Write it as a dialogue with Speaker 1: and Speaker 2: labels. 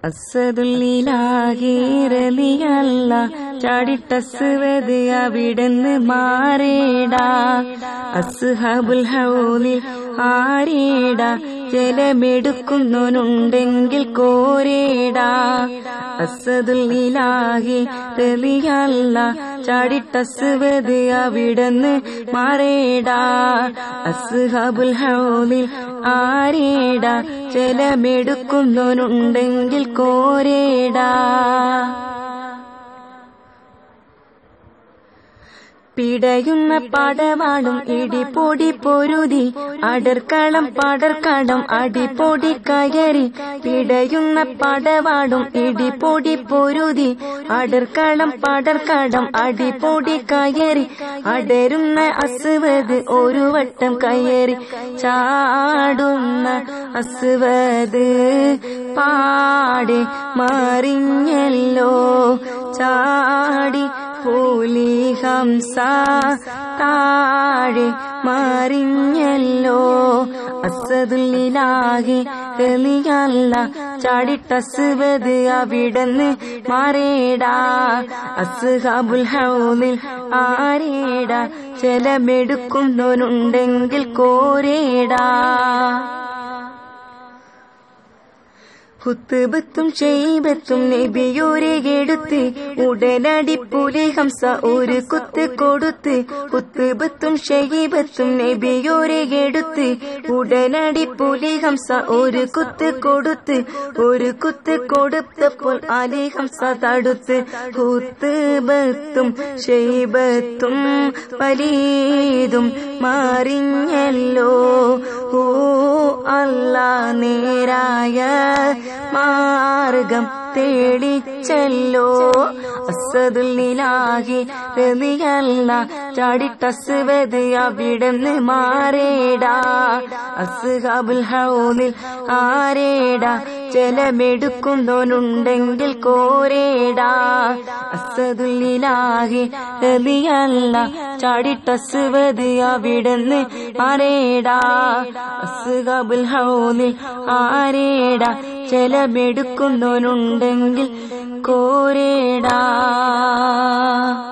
Speaker 1: അസ്സദുല്ലിലാഹി റളിയല്ല ചാടിട്ടസ്വദ് അവിടുന്ന് മാറേടാ. അസ്ഹാബുൽ ഹൗലിൽ ആരേടാ ജലമെടുക്കുന്നവനുണ്ടെങ്കിൽ കോരേടാ. അസ്സദുല്ലിലാഹി റളിയല്ല ചാടിട്ടസ്വദ് അവിടുന്ന് മാറേടാ. അസ്ഹാബുൽ ഹൗലിൽ ആരേടാ ജലമെടുക്കുന്നവനുണ്ടെങ്കിൽ കോരേടാ. പിടയുന്ന പടവാളും ഇടിപ്പൊടി പൊരുതി അടർക്കളം പടർക്കടം അടിപ്പൊടി കയറി. പിടയുന്ന പടവാളും ഇടിപ്പൊടി പൊരുതി അടർക്കളം പടർക്കടം അടിപ്പൊടി കയറി. അടരുന്ന അസ്വദ് ഒരു വട്ടം കയറി. ചാടുന്ന അസ്വദ് പാടെ മറിഞ്ഞല്ലോ. ചാടി പുലി ഹംസ താഴെ മറിഞ്ഞല്ലോ. അസ്സദുല്ലിലാഹി റളിയല്ല ചാടിട്ടസ്വദ് അവിടുന്ന് മാറേടാ. അസ്ഹാബുൽ ഹൗലിൽ ആരേടാ ജലമെടുക്കുന്നവനുണ്ടെങ്കിൽ കോരേടാ. ഹുത്ബത്തും ഷൈബത്തും നബിയോരെ എടുത്ത് ഉടനടി പുലി ഹംസ ഒരു കുത്ത് കൊടുത്ത്. ഹുത്ബത്തും ഷൈബത്തും നബിയോരെ എടുത്ത് ഉടനടി പുലി ഹംസ ഒരു കുത്ത് കൊടുത്ത്. ഒരു കുത്ത് കൊടുത്തപ്പോൾ അലി ഹംസ തടുത്ത്. ഹുത്ബത്തും ഷൈബത്തും വലീദും മറിഞ്ഞല്ലോ. ഓ അല്ലാ നേരായ മാർഗം തേടിച്ചല്ലോ. അസ്സദുല്ലിലാഹി റളിയല്ല ചാടിട്ടസ്വദ് അവിടുന്ന് മാറേടാ. അസ്ഹാബുൽ ഹൗലിൽ ആരേടാ ജലമെടുക്കുന്നവനുണ്ടെങ്കിൽ കോരേടാ. അസ്സദുല്ലിലാഹി റളിയല്ല ചാടിട്ടസ്വദ് അവിടുന്ന് മാറേടാ. അസ്ഹാബുൽ ഹൗലിൽ ആരേടാ ജലമെടുക്കുന്നവനുണ്ടെങ്കിൽ കോരേടാ.